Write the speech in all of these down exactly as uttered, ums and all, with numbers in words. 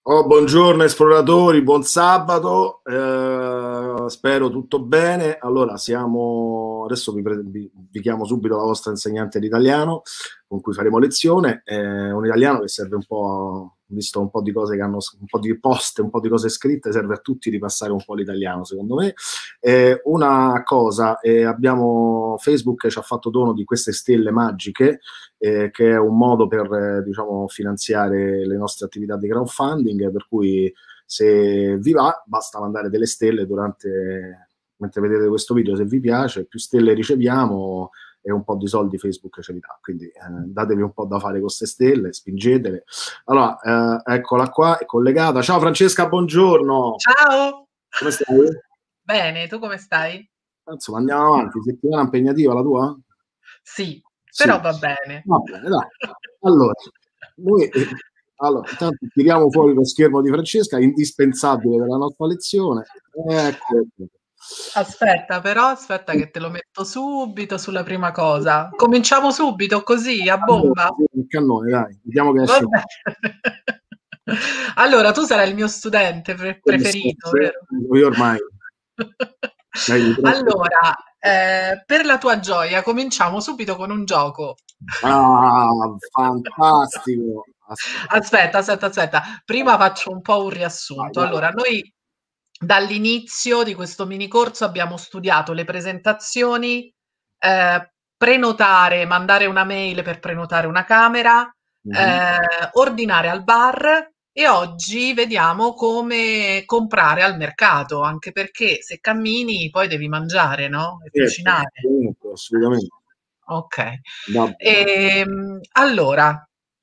Oh, buongiorno esploratori, buon sabato, eh, spero tutto bene. Allora, siamo adesso vi, pre- vi- vi chiamo subito la vostra insegnante di italiano con cui faremo lezione. È un italiano che serve un po', visto un po' di cose che hanno, un po' di post, un po' di cose scritte, serve a tutti ripassare un po' l'italiano, secondo me. Eh, una cosa, eh, abbiamo Facebook ci ha fatto dono di queste stelle magiche, eh, che è un modo per eh, diciamo, finanziare le nostre attività di crowdfunding, per cui se vi va basta mandare delle stelle durante, mentre vedete questo video, se vi piace, più stelle riceviamo e un po' di soldi Facebook ce li dà, quindi eh, datevi un po' da fare con queste stelle, spingetele. Allora, eh, eccola qua, è collegata. Ciao Francesca, buongiorno. Ciao. Come stai? Bene, tu come stai? Insomma, andiamo avanti. Settimana impegnativa la tua? Sì, però Sì. va bene. Va bene, dai. Allora, noi, eh, allora, intanto tiriamo fuori lo schermo di Francesca, indispensabile per la nostra lezione. Ecco. Aspetta, però, aspetta che te lo metto subito sulla prima cosa. Cominciamo subito così, a bomba. Il cannone, dai, vediamo che esce. Vabbè. Allora, tu sarai il mio studente pre- Come preferito, sempre, vero? io ormai. Dai, mi prendo- Allora, eh, per la tua gioia, cominciamo subito con un gioco. Ah, fantastico. Aspetta, Aspetta, aspetta, aspetta. Prima faccio un po' un vai, riassunto. vai. Allora, noi dall'inizio di questo mini corso abbiamo studiato le presentazioni, eh, prenotare, mandare una mail per prenotare una camera, Mhm. eh, ordinare al bar e oggi vediamo come comprare al mercato, anche perché se cammini poi devi mangiare, no? E Certo, cucinare. comunque, assolutamente. Ok. Va bene. Ehm, allora,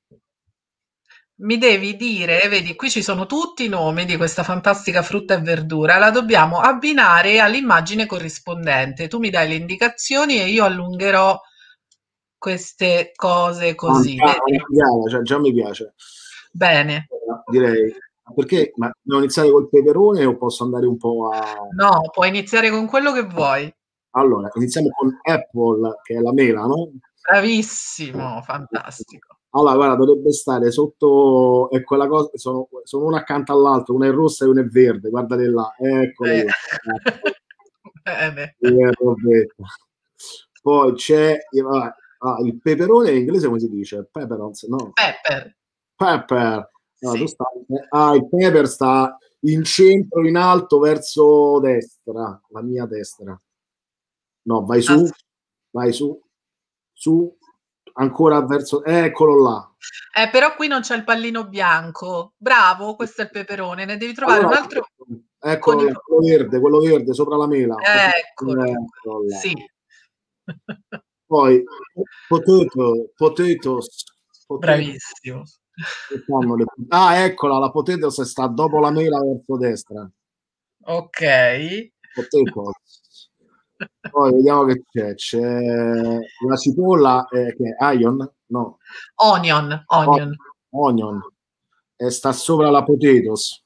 mi devi dire, vedi, qui ci sono tutti i nomi di questa fantastica frutta e verdura, la dobbiamo abbinare all'immagine corrispondente. Tu mi dai le indicazioni e io allungherò queste cose Ah, così, già, una vedi? figata, cioè, già mi piace. Bene. Allora, direi, perché, ma devo iniziare col peperone o posso andare un po' a... No, puoi iniziare con quello che vuoi. Allora, iniziamo con Apple, che è la mela, no? Bravissimo, fantastico. Allora, guarda, dovrebbe stare sotto, è quella cosa, sono, sono una accanto all'altra, una è rossa e una è verde, guardate là, eccole Eh. là. Ecco. Bene. Eh, vabbè. Poi c'è ah, ah, il peperone in inglese come si dice? Pepperons, no? Pepper, Pepper. No, tu sì. stai- ah, il pepper sta in centro, in alto, verso destra, la mia destra. No, vai su, As- vai su, su, ancora verso, eccolo là. Eh, però qui non c'è il pallino bianco. Bravo, questo è il peperone. Ne devi trovare Allora, un altro con eccolo i... là, quello verde, quello verde sopra la mela. Eccolo, Eccolo là. sì. Poi, potato, potatoes, potatoes. Bravissimo. Che fanno le- Ah, eccola, la potatoes sta dopo la mela verso destra. Ok. Potatoes. Poi vediamo che c'è. C'è la cipolla, eh, che è Ion? No. Onion, O- onion. Onion. E sta sopra la potatoes.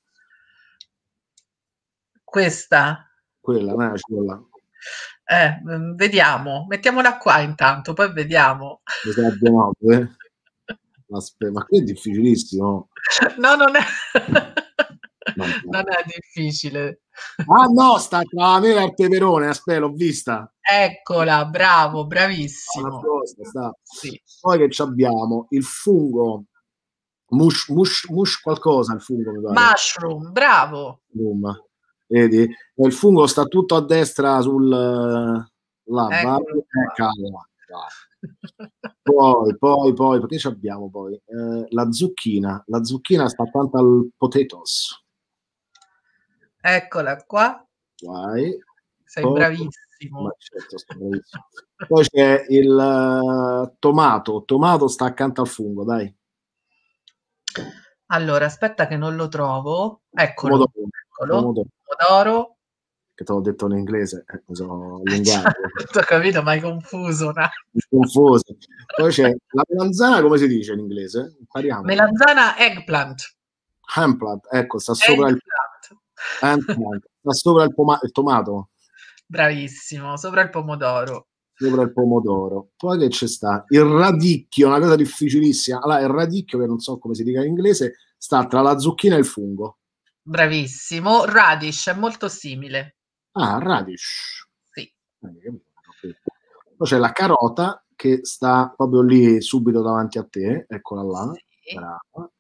Questa. Quella, non è la cipolla. Eh, mm, vediamo. Mettiamola qua intanto, poi vediamo. Mi sa di no, eh. Aspetta, ma qui è difficilissimo. No, non è... Mannaggia. Non è difficile. Ah no, sta tra la mela e il peperone. Aspetta, l'ho vista. Eccola, bravo, Una bravissimo. cosa, sta. Sì. Poi che ci abbiamo? Il fungo. Mush, mush, mush qualcosa il fungo, mi pare. Mushroom, bravo. Boom. Vedi? E il fungo sta tutto a destra sul... là, va. Eccolo Eh, qua. cavolo, va. Poi, poi, poi, perché ci abbiamo poi? Eh, la zucchina. La zucchina sta accanto al potatoes. Eccola qua. Vai. Sei Poi, ma bravissimo. certo, sto bravissimo. Poi c'è il eh, tomato. Tomato sta accanto al fungo, dai. Allora, aspetta che non lo trovo. Eccolo, Pomodoro. eccolo. Pomodoro. Pomodoro. Che te l'ho detto in inglese, eh, mi sono Eh, allungato. certo, ho capito, ma hai confuso un Mi attimo. confoso. Poi c'è la melanzana, come si dice in inglese? Impariamo. Melanzana eggplant. Handplant, ecco, sta sopra il Eggplant. handplant, sta sopra il, poma- il tomato. Bravissimo, sopra il pomodoro. sopra il pomodoro. Poi che c'è sta? Il radicchio, una cosa difficilissima. Allora, il radicchio, che non so come si dica in inglese, sta tra la zucchina e il fungo. Bravissimo. Radish è molto simile. Ah, radish. Sì. Poi c'è la carota che sta proprio lì subito davanti a te, eccola là. Sì. Brava.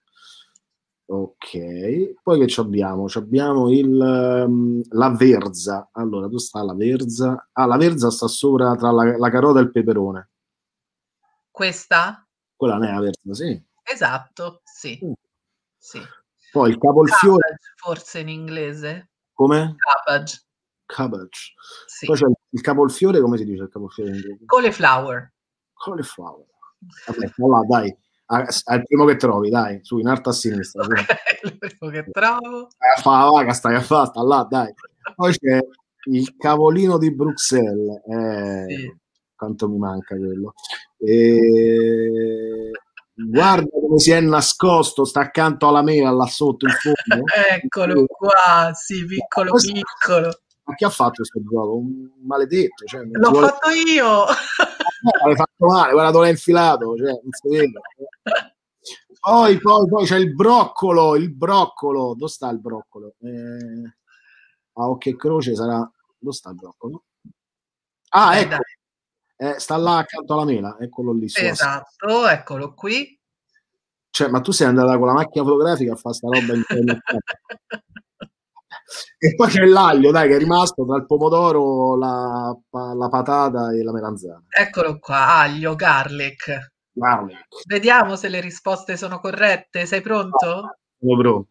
Ok, poi che ci abbiamo? Ci abbiamo il, um, la verza. Allora, dove sta la verza? Ah, la verza sta sopra tra la, la carota e il peperone. Questa? Quella non è la verza, sì. Esatto, sì. Mm. Sì. Poi il cavolfiore. Cabbage, forse in inglese? Come? Cabbage. Cabbage. Sì. Poi c'è il cavolfiore, come si dice il cavolfiore in inglese? Cauliflower. Cauliflower. Vabbè, là, dai. È il primo che trovi, dai, su, in alto a sinistra. Okay, il primo che trovo. Stai a fa la vaga, stai a fa, sta là, dai. Poi c'è il cavolino di Bruxelles. Eh, Sì. Quanto mi manca quello. E... Guarda come si è nascosto, sta accanto alla mela, là sotto in fondo. Eccolo qua, sì, piccolo Questo- piccolo. Ma chi ha fatto questo gioco? Un maledetto. Cioè, non L'ho si vuole... fatto io. Eh, l'hai fatto male, guarda dove l'hai infilato. Cioè, non si vede. Poi, poi, poi c'è il broccolo, il broccolo. Dove sta il broccolo? Eh... A occhio e croce sarà... Dove sta il broccolo? Ah, Dai, ecco. dai. Eh, sta là accanto alla mela, eccolo lì. Su Esatto, eccolo qui. cioè, ma tu sei andata con la macchina fotografica a fare sta roba in E poi c'è l'aglio, dai, che è rimasto tra il pomodoro, la, la patata e la melanzana. Eccolo qua, aglio, garlic. Garlic. Vediamo se le risposte sono corrette. Sei pronto? Sono pronto.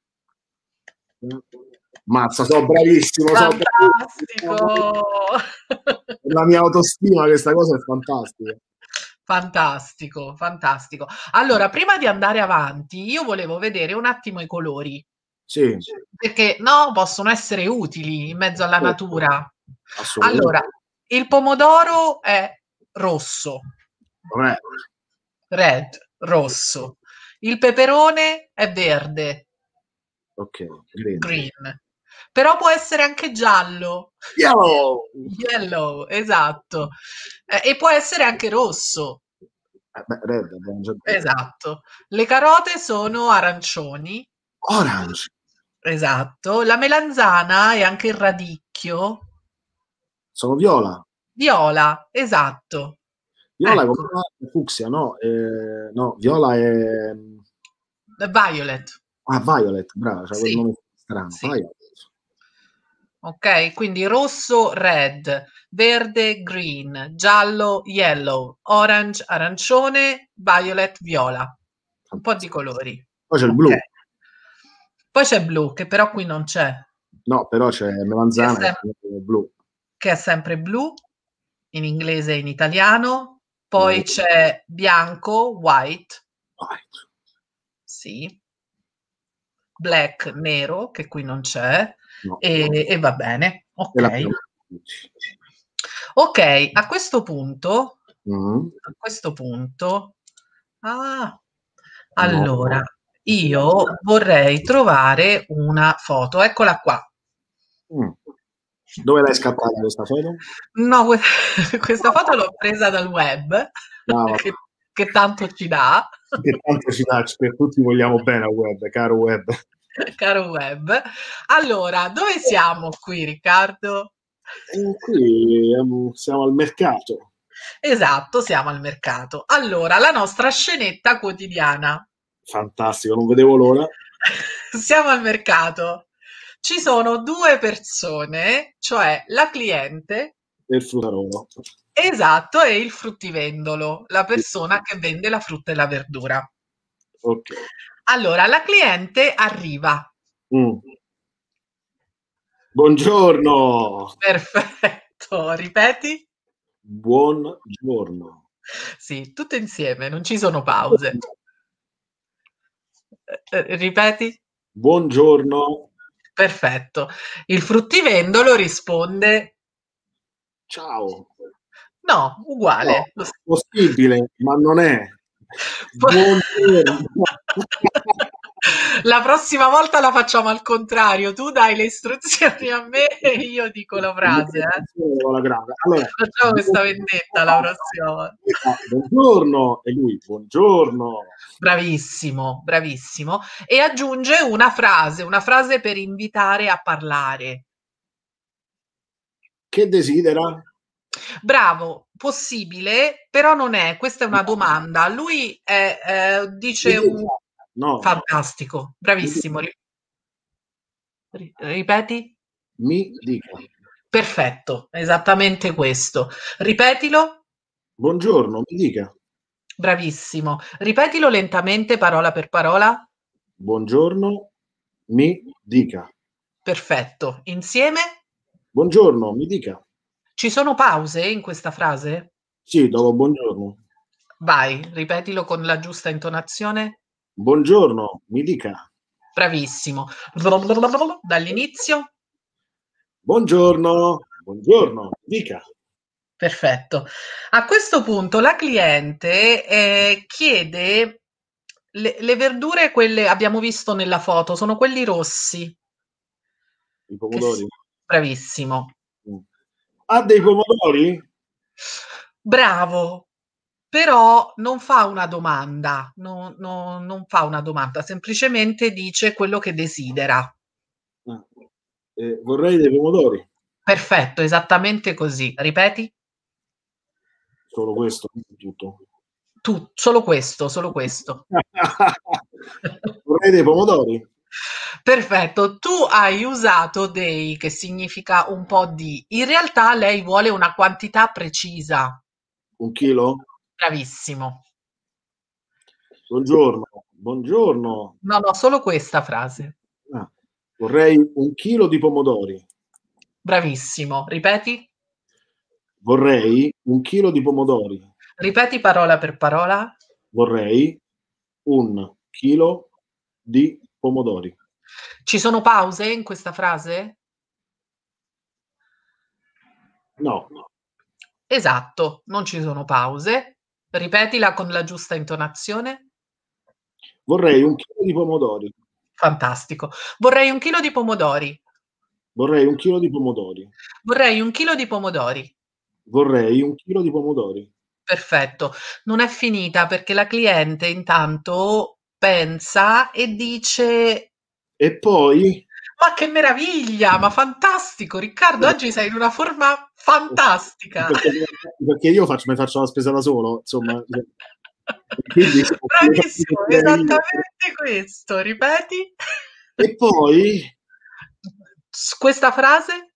Mazza, sono bravissimo. Fantastico! Sono bravissimo. La mia autostima, questa cosa è fantastica. Fantastico, fantastico. Allora, prima di andare avanti, io volevo vedere un attimo i colori. Sì. Perché no, possono essere utili in mezzo alla natura. Assolutamente. Allora, il pomodoro è rosso. Red. Red, rosso. Il peperone è verde. Ok, green. Green. Però può essere anche giallo. Yellow. Yellow, esatto. Eh, e può essere anche rosso. Eh, beh, red, abbiamo già detto. Esatto. Le carote sono arancioni. Orange. Esatto. La melanzana e anche il radicchio. Sono viola. Viola, esatto. Viola Ecco. come fucsia, no? Eh, no, viola è... Violet. Ah, Violet, brava, c'è quel Sì. nome strano. Sì. Violet. Ok, quindi rosso, red, verde, green, giallo, yellow, orange, arancione, violet, viola. Un po' di colori. Poi c'è il Ok. blu. Poi c'è blu, che però qui non c'è. No, però c'è melanzana Che è e blu. che è sempre blu, in inglese e in italiano. Poi c'è bianco, white. White. Sì. Black, nero, che qui non c'è. No. E, e va bene. E Ok. la... Ok, a questo punto, Mm. a questo punto, ah, No. allora, io vorrei trovare una foto. Eccola qua. Mm. Dove l'hai scattata questa foto? No, que- questa foto l'ho presa dal web, No. che, che tanto ci dà. Che tanto ci dà, per tutti vogliamo bene al web, caro web. Caro web. Allora, dove siamo qui, Riccardo? E qui um, siamo al mercato. Esatto, siamo al mercato. Allora, la nostra scenetta quotidiana. Fantastico, non vedevo l'ora. Siamo al mercato. Ci sono due persone, cioè la cliente, Del fruttarolo. esatto, e il fruttivendolo, la persona che vende la frutta e la verdura. Ok. Allora, la cliente arriva. Mm. Buongiorno. Perfetto, ripeti? Buongiorno. Sì, tutte insieme, non ci sono pause. Eh, ripeti? Buongiorno. Perfetto. Il fruttivendolo risponde Ciao. no, uguale. No, possibile, ma non è. Buongiorno. La prossima volta la facciamo al contrario, tu dai le istruzioni a me e io dico la frase, eh. Allora, Facciamo questa vendetta la prossima volta. buongiorno, e lui, buongiorno. Bravissimo, bravissimo. E aggiunge una frase, una frase per invitare a parlare. Che desidera? Bravo, possibile, però non è, questa è una domanda. Lui è, eh, dice un... No. Fantastico, bravissimo. Ri- ri- ripeti? Mi dica. Perfetto, esattamente questo. Ripetilo. Buongiorno, mi dica. Bravissimo. Ripetilo lentamente, parola per parola. Buongiorno, mi dica. Perfetto. Insieme? Buongiorno, mi dica. Ci sono pause in questa frase? Sì, dopo buongiorno. Vai, ripetilo con la giusta intonazione. Buongiorno, mi dica. Bravissimo. Dall'inizio? Buongiorno, buongiorno, dica. Perfetto. A questo punto la cliente eh, chiede le, le verdure, quelle abbiamo visto nella foto, sono quelli rossi. I Che si- pomodori? Bravissimo. Ha dei pomodori? Bravo, però non fa una domanda, no- no- non fa una domanda, semplicemente dice quello che desidera. Ah. Eh, vorrei dei pomodori. Perfetto, esattamente così. Ripeti? Solo questo, tutto. Tu, solo questo, solo questo. Vorrei dei pomodori. Perfetto, tu hai usato dei che significa un po' di. In realtà lei vuole una quantità precisa. Un chilo? Bravissimo. Buongiorno, buongiorno. No, no, solo questa frase. Ah, vorrei un chilo di pomodori. Bravissimo. Ripeti? Vorrei un chilo di pomodori. Ripeti parola per parola. Vorrei un chilo di pomodori. Ci sono pause in questa frase? No. Esatto, non ci sono pause. Ripetila con la giusta intonazione. Vorrei un chilo di pomodori. Fantastico. Vorrei un chilo di pomodori. Vorrei un chilo di pomodori. Vorrei un chilo di pomodori. Vorrei un chilo di pomodori. Perfetto. Non è finita perché la cliente intanto pensa e dice: E poi? Ma che meraviglia, ma fantastico, Riccardo, oggi sei in una forma fantastica. Perché, perché io faccio, mi faccio la spesa da solo, insomma. Quindi, Bravissimo, esattamente questo. Ripeti? E poi? S- Questa frase?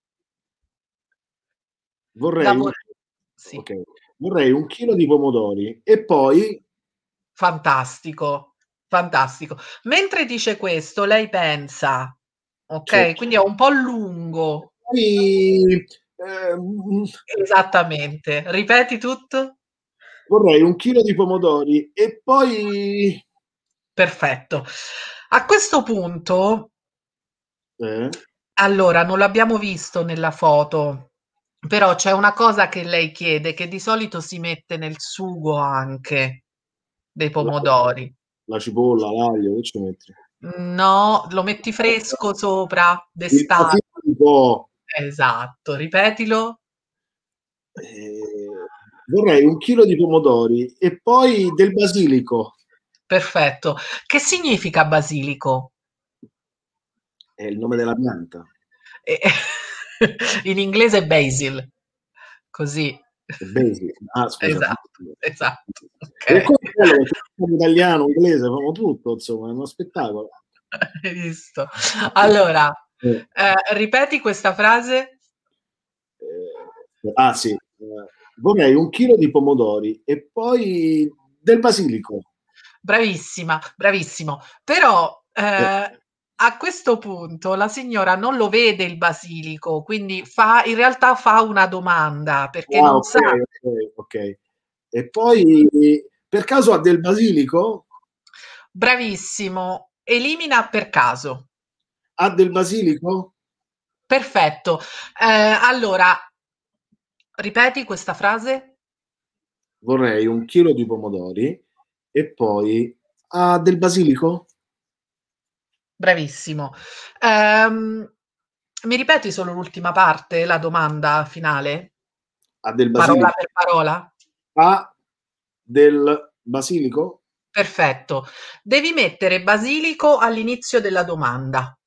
La Vorrei un, vor- sì. okay. Vorrei un chilo di pomodori e poi? Fantastico, fantastico. Mentre dice questo, lei pensa, Cioè, ok? Quindi è un po' lungo. poi ehm, Esattamente. Ripeti tutto? vorrei un chilo di pomodori e poi? Perfetto. A questo punto, Eh? allora, non l'abbiamo visto nella foto, però c'è una cosa che lei chiede, che di solito si mette nel sugo anche dei La, pomodori. la cipolla, l'aglio, che ci metti? No, lo metti fresco sopra Il d'estate. basilico. Esatto, ripetilo. Eh, vorrei un chilo di pomodori e poi del basilico. Perfetto. Che significa basilico? È il nome della pianta. E- In inglese basil, così. È basil. Ah, scusa. Esatto, esatto. E Ok. come quello che facciamo italiano, inglese, facciamo tutto, insomma, è uno spettacolo. Hai visto? Allora, Eh, eh, ripeti questa frase? eh, ah sì, eh, vorrei un chilo di pomodori e poi del basilico. Bravissima, bravissimo. Però eh, Eh, a questo punto la signora non lo vede il basilico, quindi fa, in realtà fa una domanda perché ah, non ok, sa. ok, ok. E poi, per caso ha del basilico? Bravissimo, elimina per caso. Ha del basilico? Perfetto. Eh, allora, ripeti questa frase? Vorrei un chilo di pomodori e poi ha del basilico? Bravissimo. Ehm, mi ripeti solo l'ultima parte, la domanda finale? A del Parola basilico. per parola? A del basilico? Perfetto. Devi mettere basilico all'inizio della domanda.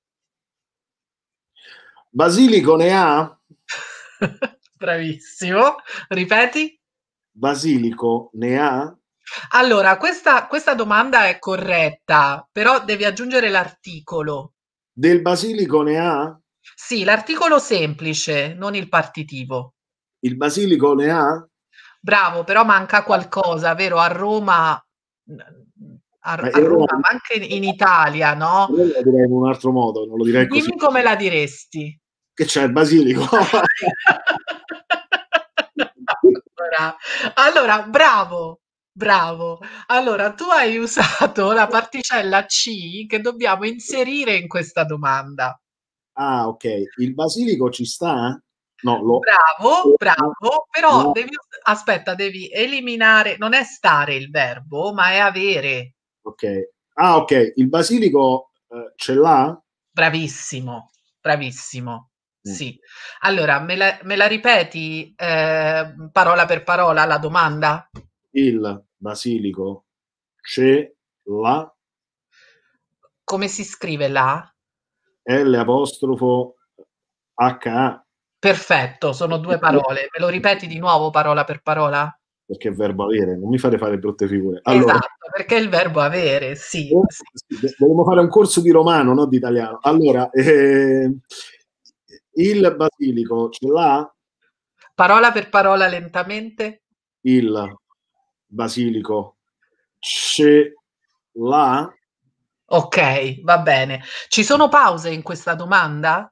Basilico ne ha? Bravissimo. Ripeti? Basilico ne ha? Allora, questa, questa domanda è corretta, però devi aggiungere l'articolo. Del basilico ne ha? Sì, l'articolo semplice, non il partitivo. Il basilico ne ha? Bravo, però manca qualcosa, vero? A Roma, a, Ma a io allora, Roma, ma anche in Italia, no? allora lo direi in un altro modo, non lo direi così. Dimmi come la diresti. Che c'è il basilico? Allora, allora, bravo, bravo. Allora, tu hai usato la particella C che dobbiamo inserire in questa domanda. Ah, ok. Il basilico ci sta? No, lo... Bravo, no, bravo, però no. devi, aspetta, devi eliminare, non è stare il verbo, ma è avere. Ok. Ah, ok. Il basilico eh, ce l'ha? Bravissimo, bravissimo. Mm. Sì. Allora, me la, me la ripeti eh, parola per parola la domanda? Il basilico ce l'ha? Come si scrive là? L apostrofo H A. Perfetto, sono due parole. Me lo ripeti di nuovo parola per parola? Perché è verbo avere, non mi fate fare brutte figure. Allora, Esatto, perché è il verbo avere, sì, sì. dovremmo fare un corso di romano, non di italiano. Allora, eh, il basilico ce l'ha? Parola per parola lentamente? Il basilico ce l'ha? Ok, va bene. Ci sono pause in questa domanda?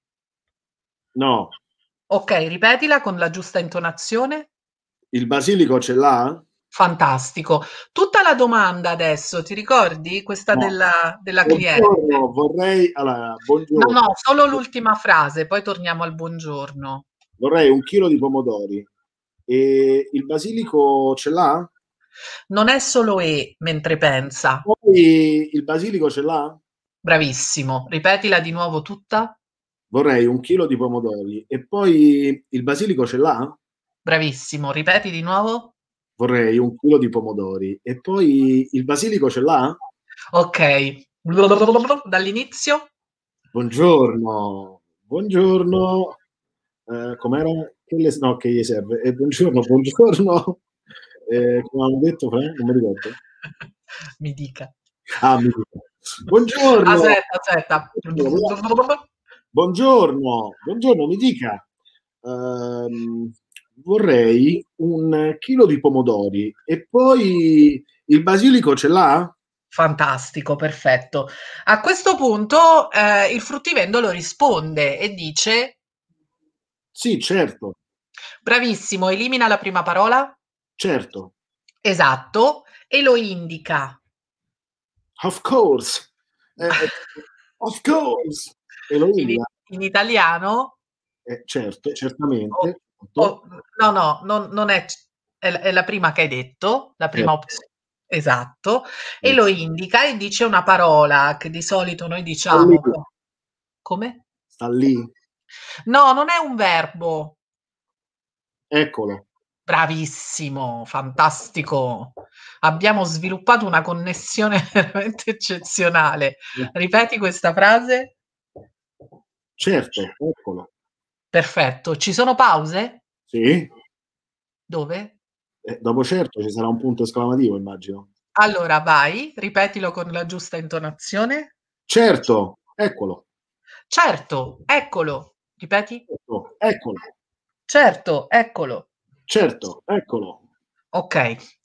No. Ok, ripetila con la giusta intonazione. Il basilico ce l'ha? Fantastico. Tutta la domanda adesso, ti ricordi? Questa No. della, della cliente. Buongiorno, vorrei, allora, No, buongiorno, no, solo l'ultima frase, poi torniamo al buongiorno. vorrei un chilo di pomodori. E il basilico ce l'ha? Non è solo e mentre pensa. Poi il basilico ce l'ha? Bravissimo. Ripetila di nuovo tutta. Vorrei un chilo di pomodori. E poi il basilico ce l'ha? Bravissimo. Ripeti di nuovo. Vorrei un chilo di pomodori. E poi il basilico ce l'ha? Ok. Dall'inizio. Buongiorno, buongiorno. Eh, com'era? Che le... No, che gli serve? Eh, buongiorno, buongiorno. Eh, come avevamo detto, Fra? Non mi ricordo. Mi dica. Ah, mi dica. Buongiorno. Aspetta, aspetta. Buongiorno, buongiorno, mi dica. Ehm, vorrei un chilo di pomodori e poi il basilico ce l'ha? Fantastico, perfetto. A questo punto eh, il fruttivendolo risponde e dice: Sì, certo, bravissimo, elimina la prima parola. certo. Esatto, e lo indica. Of course. Eh, eh, of course. E lo In, indica. in italiano, Eh, certo, o- certamente. Certo, o- no, no, non, non è, è, la- è la prima che hai detto, la prima certo. opzione. Esatto, e lo indica e dice una parola che di solito noi Sta lì, diciamo. Come? sta lì. No, non è un verbo. Eccolo. Bravissimo, fantastico. Abbiamo sviluppato una connessione veramente eccezionale. Ripeti questa frase? Certo, eccolo. Perfetto. Ci sono pause? Sì. Dove? Eh, dopo certo ci sarà un punto esclamativo, immagino. Allora vai, ripetilo con la giusta intonazione. Certo, eccolo. Certo, eccolo. Ripeti? Certo, eccolo. Certo, eccolo. Certo, eccolo. Ok.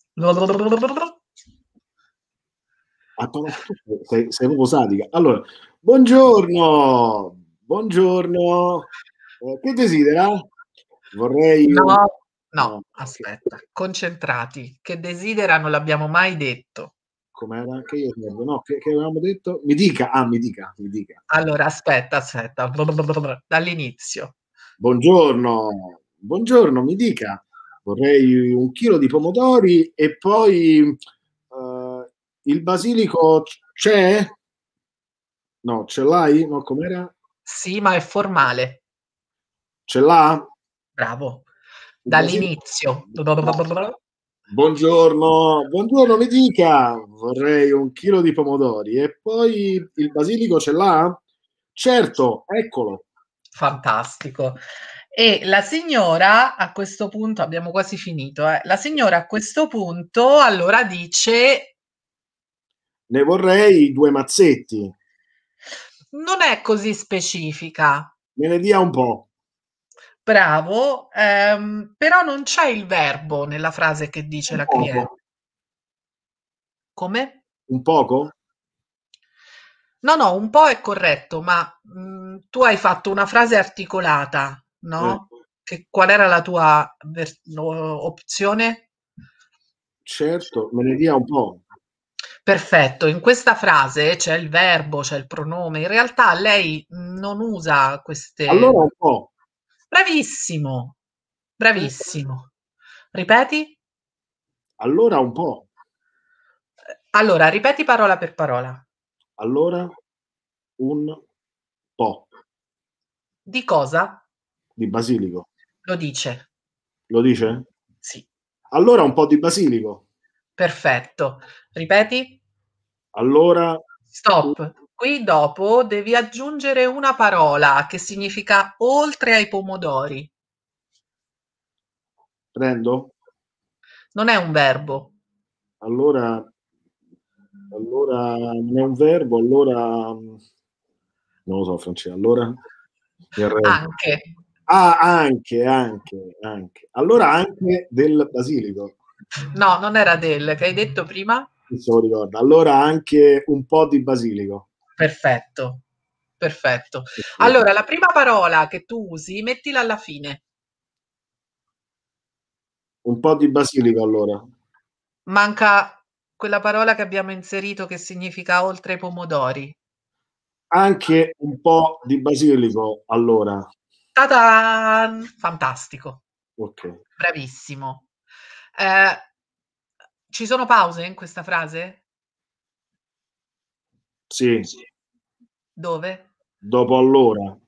Ah, ma tu sei, sei proprio sadica. Allora, buongiorno, buongiorno. Eh, che desidera? Vorrei un... No, No, no, che... aspetta, concentrati. Che desidera non l'abbiamo mai detto. Com'era? Che io servo? No, che, che avevamo detto? Mi dica, ah, mi dica, mi dica. Allora, aspetta, aspetta, dall'inizio. Buongiorno, buongiorno, mi dica. Vorrei un chilo di pomodori e poi eh, il basilico c'è? No, ce l'hai? No, com'era? Sì, ma è formale. Ce l'ha? Bravo. Il basilico? Dall'inizio. Buongiorno, buongiorno, mi dica, vorrei un chilo di pomodori e poi il basilico ce l'ha? Certo, eccolo. Fantastico. E la signora a questo punto, abbiamo quasi finito, eh. La signora a questo punto allora dice: Ne vorrei due mazzetti. non è così specifica. Me ne dia un po'. Bravo, ehm, però non c'è il verbo nella frase che dice Un la cliente. poco. Come? Un poco? No, no, un po' è corretto, ma mh, tu hai fatto una frase articolata, Eh, no? Che, qual era la tua vers- no, opzione? certo, me ne dia un po'. Perfetto, in questa frase c'è il verbo, c'è il pronome. In realtà lei non usa Allora queste. un po'. Bravissimo, Eh, bravissimo. Ripeti? allora un po'. Allora, ripeti parola per parola. Allora un po' Di cosa? di basilico. Lo dice. Lo dice? Sì, Allora un po' di basilico. perfetto. Ripeti? Allora un- Stop. Qui dopo devi aggiungere una parola che significa oltre ai pomodori. prendo? Non è un verbo. Allora, allora non è un verbo, allora mm, non lo so, Francesco. Allora mi arrendo. Anche. Ah, anche, anche, anche. Allora anche del basilico. No, non era del, che hai detto prima? Non se lo ricorda. Allora anche un po' di basilico. Perfetto, perfetto. Ok. Allora, la prima parola che tu usi, mettila alla fine. Un po' di basilico allora. Manca quella parola che abbiamo inserito che significa oltre ai pomodori. Anche un po' di basilico allora. Ta-dan! Fantastico, Ok. bravissimo. Eh, ci sono pause in questa frase? Sì, Dove? dopo allora.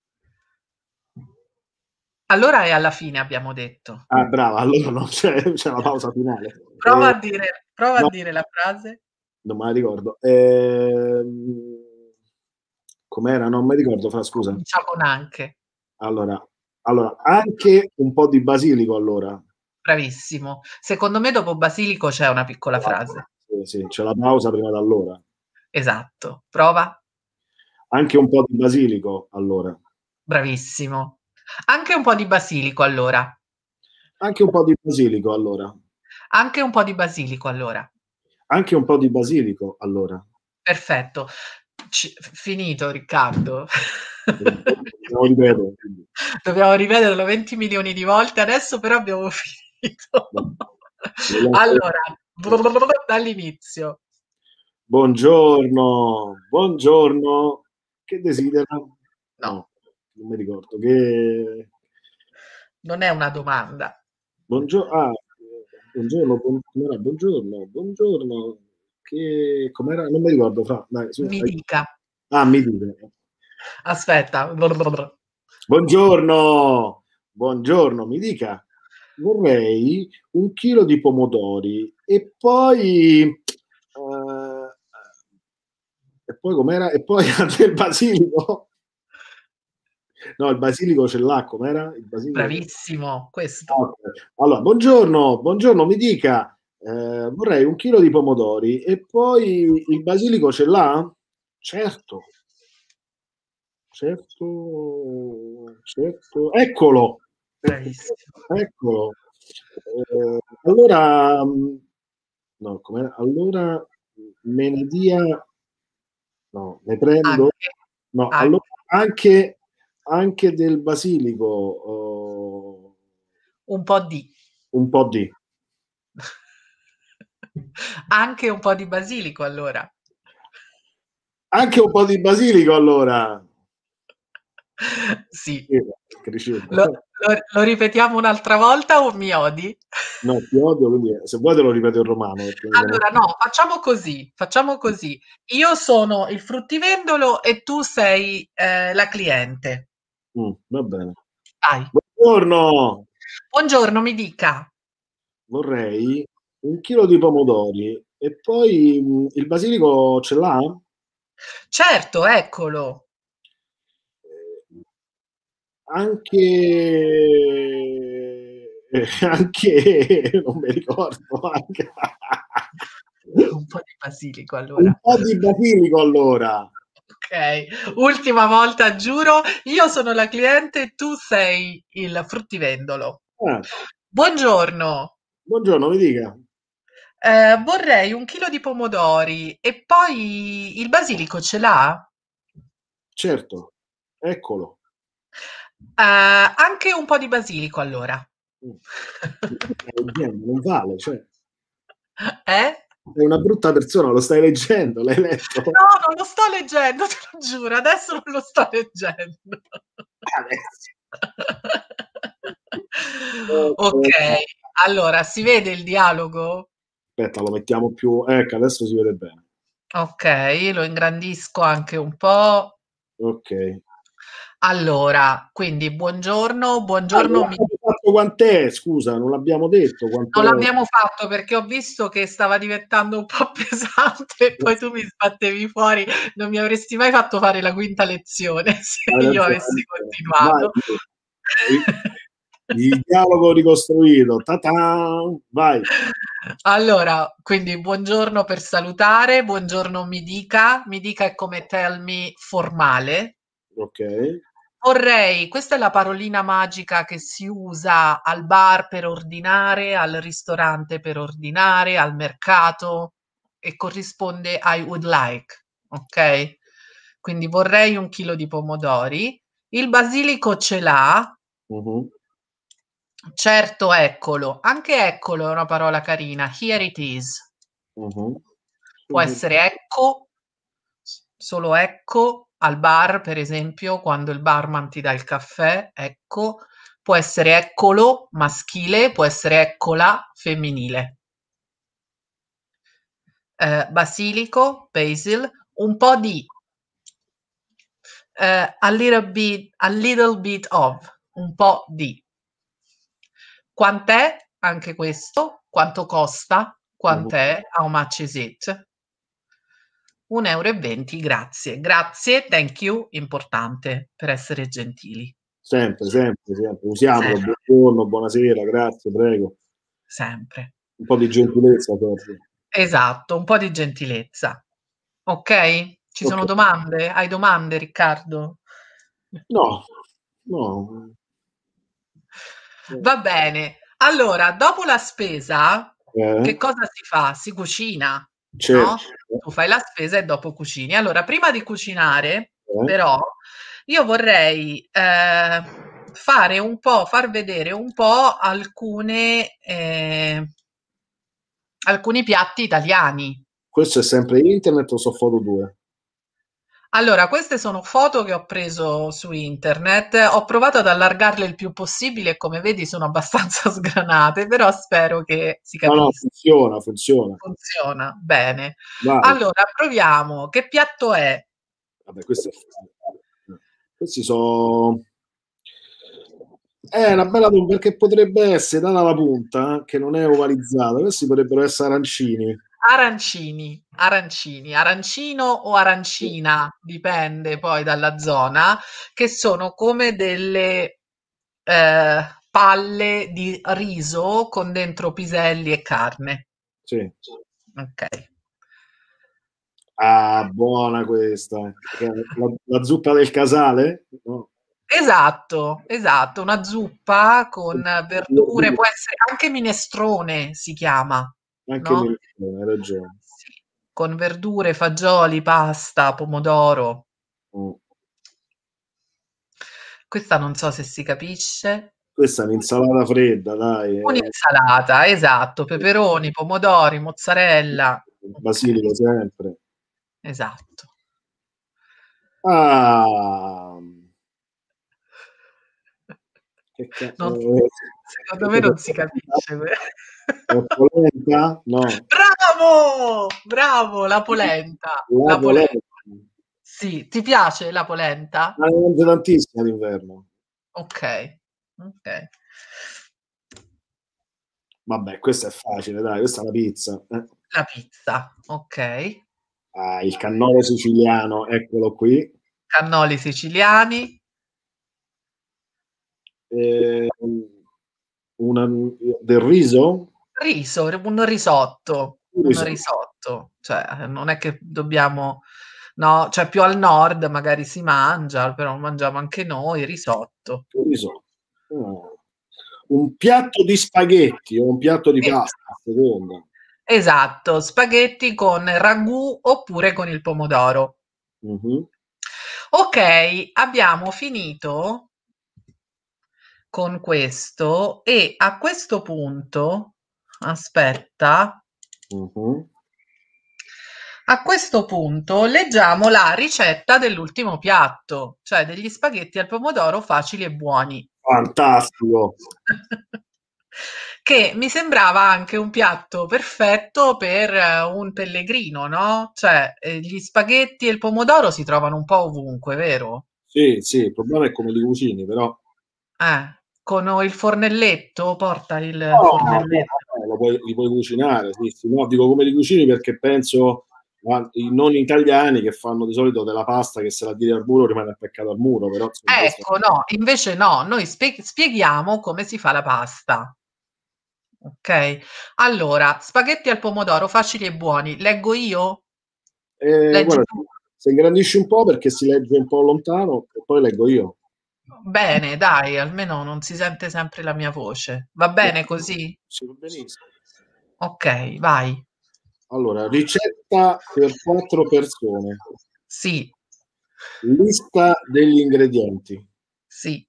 Allora è alla fine, abbiamo detto. Ah, brava, allora no, c'è, c'è la pausa finale. Prova Eh, a dire, prova a no, dire la frase. non me la ricordo. Ehm, com'era? Non mi ricordo, fra, scusa. Comincia con anche. Allora, allora, anche un po' di basilico allora. Bravissimo. Secondo me dopo basilico c'è una piccola frase. Sì, sì, c'è la pausa prima da allora. Esatto. Prova. Anche un po' di basilico allora. Bravissimo. Anche un po' di basilico allora. Anche un po' di basilico allora. Anche un po' di basilico allora. Anche un po' di basilico allora. Perfetto. C- finito Riccardo. Non ripeto. Dobbiamo ripeterlo venti milioni di volte adesso, però abbiamo finito. Allora, dall'inizio. Buongiorno, buongiorno. Che desidera? No, No, non mi ricordo. Che... non è una domanda. Buongiorno, ah, buongiorno, buon- com'era? Buongiorno, buongiorno. Che... Com'era? Non mi ricordo. Fra. Dai, su, Mi dai. dica. Ah, mi dite. Aspetta. Buongiorno, buongiorno, mi dica, vorrei un chilo di pomodori e poi, eh, e poi com'era? E poi del basilico? No, il basilico ce l'ha, com'era? Il basilico? Bravissimo, Ah, questo. ok. Allora, buongiorno, buongiorno, mi dica, eh, vorrei un chilo di pomodori e poi il basilico ce l'ha? Certo, certo, certo. Eccolo, Bravissimo. eccolo. Eh, allora, mh, no, com'era? Allora me ne dia, no, ne prendo, Anche, no, allora anche. anche, anche del basilico, oh, Un po' di. un po' di, Anche un po' di basilico allora. anche un po' di basilico allora. Sì. Cresceva, cresceva. Lo, Lo lo ripetiamo un'altra volta o mi odi? No, ti odio, quindi se vuoi te lo ripeto in romano perché mi sono... Allora no, facciamo così, facciamo così. Io sono il fruttivendolo e tu sei, ehm, la cliente. Mm, va bene. Vai. Buongiorno, Buongiorno, mi dica. vorrei un chilo di pomodori e poi mm, il basilico ce l'ha? Certo, eccolo. Eh, anche eh, anche non mi ricordo anche Un po' di basilico un allora. po' di basilico allora. Okay, ultima volta giuro, io sono la cliente e tu sei il fruttivendolo. Ah, Buongiorno, buongiorno, mi dica. ehm, vorrei un chilo di pomodori e poi il basilico ce l'ha? Certo, eccolo. Ehm, anche un po' di basilico allora. Mm. Stai leggendo, non vale, cioè, Eh? sei una brutta persona, lo stai leggendo, l'hai letto? No, non lo sto leggendo, te lo giuro, adesso non lo sto leggendo. Adesso. Eh, Okay, allora si vede il dialogo? Aspetta, lo mettiamo più... Ecco, adesso si vede bene. Okay, lo ingrandisco anche un po'. Ok. Allora, quindi buongiorno, Ah, non buongiorno mi l'abbiamo fatto quant'è? Scusa, non l'abbiamo detto non quant'è. l'abbiamo fatto perché ho visto che stava diventando un po' pesante e poi tu mi sbattevi fuori, non mi avresti mai fatto fare la quinta lezione se Hai io ragione, hai avessi ragione. Vai, continuato. il il dialogo ricostruito. Ta-ta! Vai. Allora, quindi buongiorno per salutare, buongiorno mi dica, mi dica è come tell me formale. Ok. Vorrei, questa è la parolina magica che si usa al bar per ordinare, al ristorante per ordinare, al mercato e corrisponde I would like, ok? Quindi vorrei un chilo di pomodori. Il basilico ce l'ha? Mhm, Certo, eccolo. Anche eccolo è una parola carina. Here it is. mhm. Può essere ecco, s- solo ecco, al bar, per esempio, quando il barman ti dà il caffè, ecco. Può essere eccolo, maschile, può essere eccola, femminile. Eh, basilico, basil, un po' di, eh, a little bit, a little bit of, un po' di. Quant'è? Anche questo. Quanto costa? Mhm. Quant'è? How much is it? un euro e venti, grazie. Grazie, thank you, importante per essere gentili. Sempre, sempre, sempre. Usiamolo. Sempre, Buongiorno, buonasera, grazie, prego. sempre. Un po' di gentilezza, Sergio. Esatto, un po' di gentilezza. Ok? Ci Ok. sono domande? Hai domande, Riccardo? No, no. Va bene. Allora, dopo la spesa, Eh, che cosa si fa? Si cucina, no? certo. Tu fai la spesa e dopo cucini. Allora, prima di cucinare, Eh, però, io vorrei eh, fare un po', far vedere un po' alcune, eh, alcuni piatti italiani. Questo è sempre internet o so foto due? Allora, queste sono foto che ho preso su internet. Ho provato ad allargarle il più possibile e come vedi sono abbastanza sgranate, però spero che si No, no, capisca. funziona, funziona. Funziona bene. Vai. Allora, proviamo. Che piatto è? Vabbè, questo è facile. Questi sono... È una bella domanda perché potrebbe essere, data la punta, che non è ovalizzata, questi potrebbero essere arancini. Arancini, arancini, arancino o arancina, dipende poi dalla zona, che sono come delle eh, palle di riso con dentro piselli e carne. Sì. Ok. Ah, buona questa. Che è La, la zuppa del casale? No. Esatto, esatto, una zuppa con verdure, può essere anche minestrone si chiama, Anche no? minestrone, hai ragione. Sì, con verdure, fagioli, pasta, pomodoro. Mm. Questa non so se si capisce. Questa è un'insalata fredda, dai. eh. Un'insalata, esatto, peperoni, pomodori, mozzarella. Okay, Basilico sempre. esatto. Ah, Che ca- Non eh, secondo me non si capisce. la polenta? No. Bravo! Bravo, la polenta. La La polenta. polenta. Sì, ti piace la polenta? Ma ne mangio tantissima d'inverno. Ok, ok. Vabbè, questa è facile, dai, questa è la pizza. Eh. La pizza, ok. Ah, il cannolo siciliano, eccolo qui. Cannoli siciliani. Eh, una, del riso? Riso, un risotto, Un un risotto. risotto. Cioè, non è che dobbiamo no, cioè più al nord magari si mangia, però lo mangiamo anche noi, risotto. Un risotto. Oh. Un piatto di spaghetti o un piatto di Es pasta, a seconda. esatto, spaghetti con ragù oppure con il pomodoro. Mhm. Okay, abbiamo finito con questo e a questo punto aspetta. Mhm. A questo punto leggiamo la ricetta dell'ultimo piatto, cioè degli spaghetti al pomodoro facili e buoni. Fantastico. Che mi sembrava anche un piatto perfetto per eh, un pellegrino, no? Cioè, eh, gli spaghetti e il pomodoro si trovano un po' ovunque, vero? Sì, sì, il problema è come li cucini, però. Eh, con il fornelletto, porta il No, no, fornelletto. vabbè, lo puoi, li puoi cucinare, sì, sì. No, dico come li cucini perché penso ai non italiani che fanno di solito della pasta che se la tiri al muro rimane attaccato al muro, però insomma, questo... Ecco, no, invece no, noi spie- spieghiamo come si fa la pasta. Ok? Allora, spaghetti al pomodoro facili e buoni. Leggo io? Eh, Leggi guarda, tu? se ingrandisci un po' perché si legge un po' lontano e poi leggo io. Bene, dai, almeno non si sente sempre la mia voce. Va Sì, bene così? sì, va benissimo. Ok, vai. Allora, ricetta per quattro persone. Sì, Lista degli ingredienti. sì,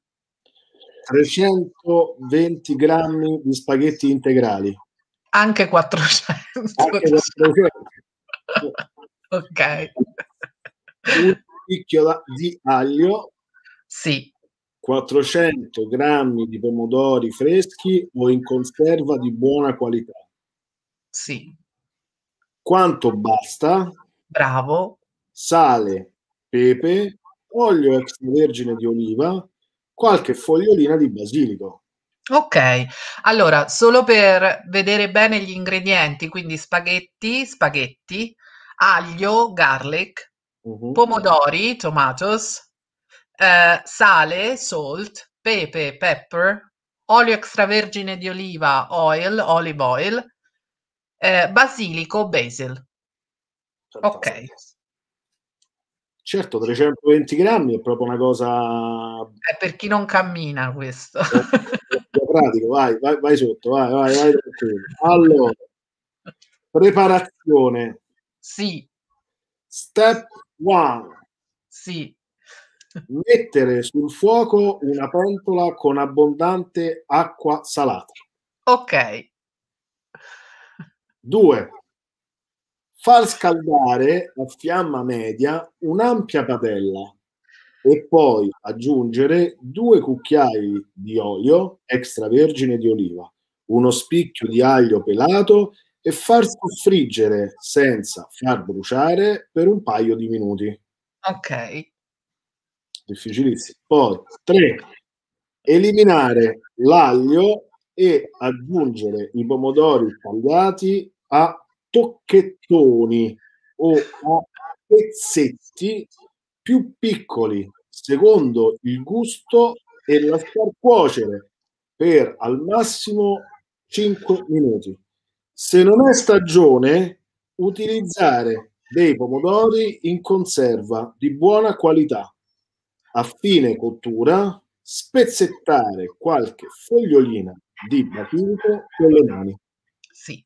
trecentoventi grammi di spaghetti integrali. anche quattrocento. Anche quattrocento. Ok. Un picchio da- di aglio, Sì, quattrocento grammi di pomodori freschi o in conserva di buona qualità. sì, Quanto basta? bravo. Sale, pepe, olio extravergine di oliva, qualche fogliolina di basilico. Okay, allora solo per vedere bene gli ingredienti, quindi spaghetti spaghetti, aglio garlic, Mhm. pomodori tomatoes, ehm, sale salt, pepe pepper, olio extravergine di oliva oil olive oil, ehm, basilico basil. Fantastico. Okay, Certo, trecentoventi grammi è proprio una cosa è per chi non cammina questo. eh, è pratico. Vai, vai, vai sotto, vai, vai, vai tranquillo. Allora, preparazione. Sì, Step uno. sì. Mettere sul fuoco una pentola con abbondante acqua salata. Okay. due. Far scaldare a fiamma media un'ampia padella e poi aggiungere due cucchiai di olio extravergine di oliva, uno spicchio di aglio pelato e far soffriggere senza far bruciare per un paio di minuti. Okay. Difficilissimo. Poi tre. Eliminare l'aglio e aggiungere i pomodori tagliati a tocchettoni o a pezzetti più piccoli, secondo il gusto, e lasciar cuocere per al massimo cinque minuti. Se non è stagione, utilizzare dei pomodori in conserva di buona qualità. A fine cottura, spezzettare qualche fogliolina di basilico con le mani. Sì,